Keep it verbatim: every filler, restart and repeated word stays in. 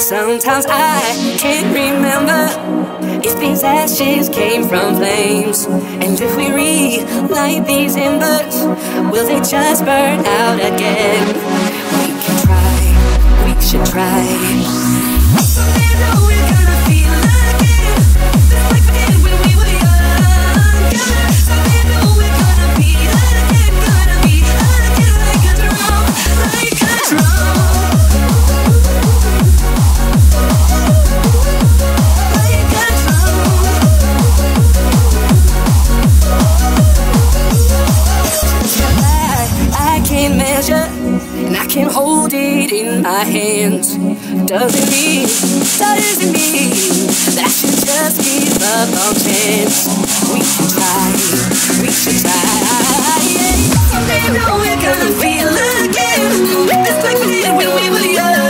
Sometimes I can't remember if these ashes came from flames, and if we relight these embers, will they just burn out again? We can try, we should try. Someday I know we're gonna feel again, just like we did when we were young. Someday I know we're gonna be again, gonna be again like a drum, like a drum. And I can hold it in my hands. Doesn't mean, doesn't mean that I should just give up on chance. We should try, we should try. Someday I know we're gonna feel again, just like we did when we were young.